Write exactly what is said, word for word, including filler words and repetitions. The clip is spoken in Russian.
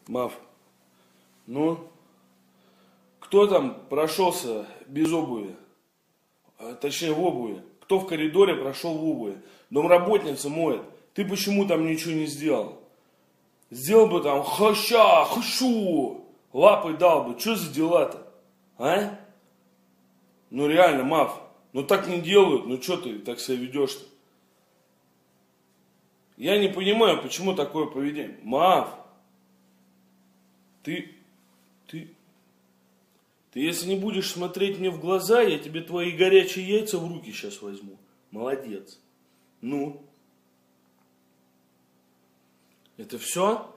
Мав, ну, кто там прошелся без обуви? А, точнее, в обуви. Кто в коридоре прошел в обуви? Домработница моет. Ты почему там ничего не сделал? Сделал бы там хаща, хащу, лапой дал бы. Что за дела-то? А? Ну реально, Мав, ну так не делают. Ну что ты так себя ведешь-то? Я не понимаю, почему такое поведение. Мав, ты, ты, ты если не будешь смотреть мне в глаза, я тебе твои горячие яйца в руки сейчас возьму. Молодец. Ну, это все?